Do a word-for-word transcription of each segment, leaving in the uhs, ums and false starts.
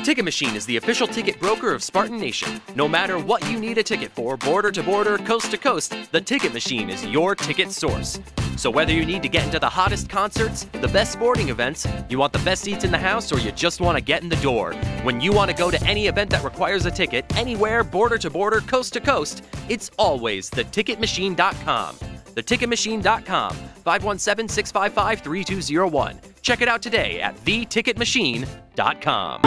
Ticket Machine is the official ticket broker of Spartan Nation. No matter what you need a ticket for, border to border, coast to coast, the Ticket Machine is your ticket source. So whether you need to get into the hottest concerts, the best sporting events, you want the best seats in the house, or you just want to get in the door, when you want to go to any event that requires a ticket, anywhere, border to border, coast to coast, it's always the ticket machine dot com. the ticket machine dot com, five one seven, six five five, three two zero one. Check it out today at the ticket machine dot com.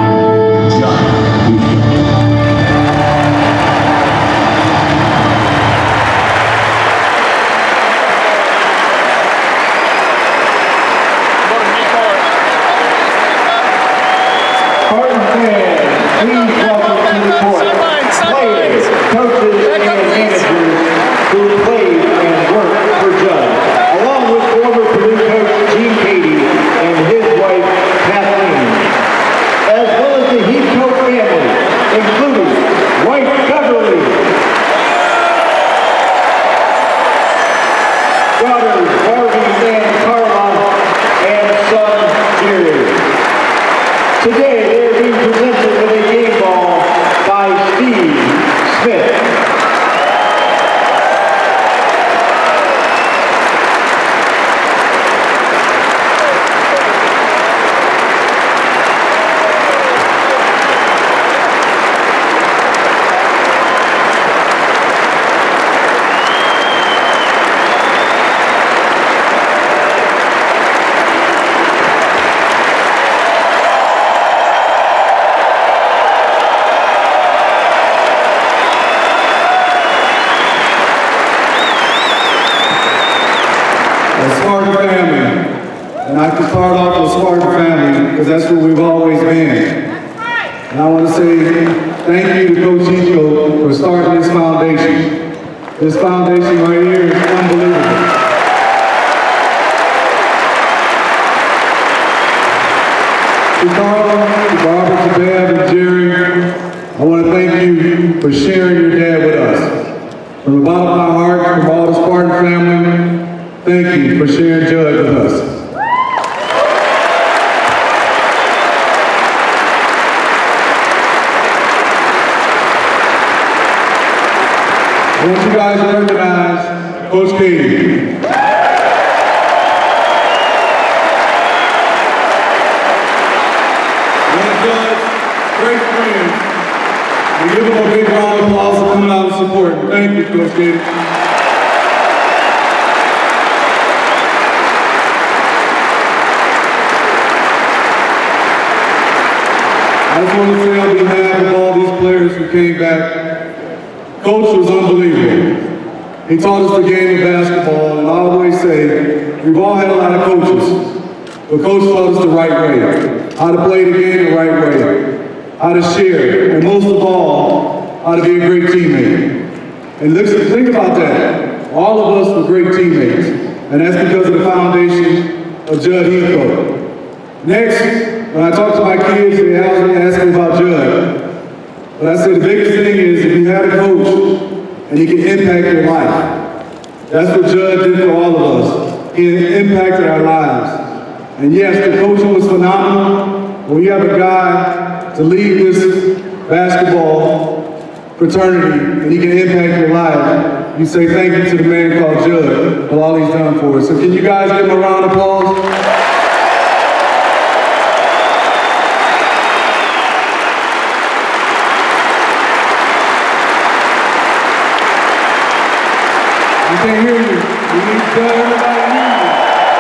That's what we've always been. And I want to say thank you to Coach Heathcote for starting this foundation. This foundation right here is unbelievable. To Carl, to Barbara, to Bev, and Jerry, I want to thank you for sharing your dad with us. From the bottom of my heart, from all the Spartan family, thank you for sharing Judd with us. I want you guys to recognize Coach Katie. One of Judd's great friends. We give him a big round of applause for coming out and supporting. Thank you, Coach Katie. I just want to say on behalf of all these players who came back, Coach was unbelievable. He taught us the game of basketball, and I always say, we've all had a lot of coaches, but Coach taught us the right way, how to play the game the right way, how to share, and most of all, how to be a great teammate. And listen, think about that. All of us were great teammates, and that's because of the foundation of Judd Heathcote. Next, when I talk to my kids, they ask me about Judd. But I say the biggest thing is if you have a coach and he can impact your life. That's what Judd did for all of us. He impacted our lives. And yes, the coaching was phenomenal. When you have a guy to lead this basketball fraternity and he can impact your life, you say thank you to the man called Judd for all he's done for us. So can you guys give him a round of applause? I can't hear you. We need to tell everybody to hear you.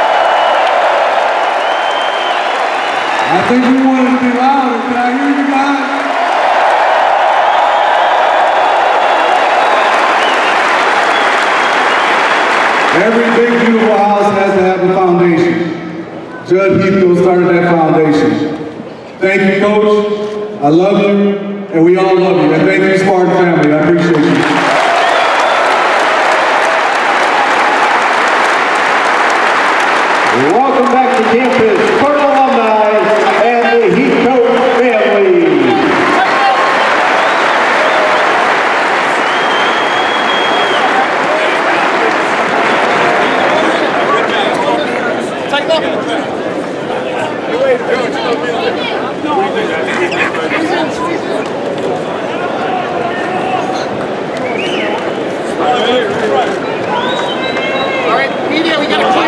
I think we want it to be louder. Can I hear you guys? Every big, beautiful house has to have a foundation. Judd Heathcote started that foundation. Thank you, Coach. I love you, and we all love you. And thank you, Spartan family. I appreciate you. Welcome back to campus, Spartan alumni and the Heathcote family. Take off. Be there, we gotta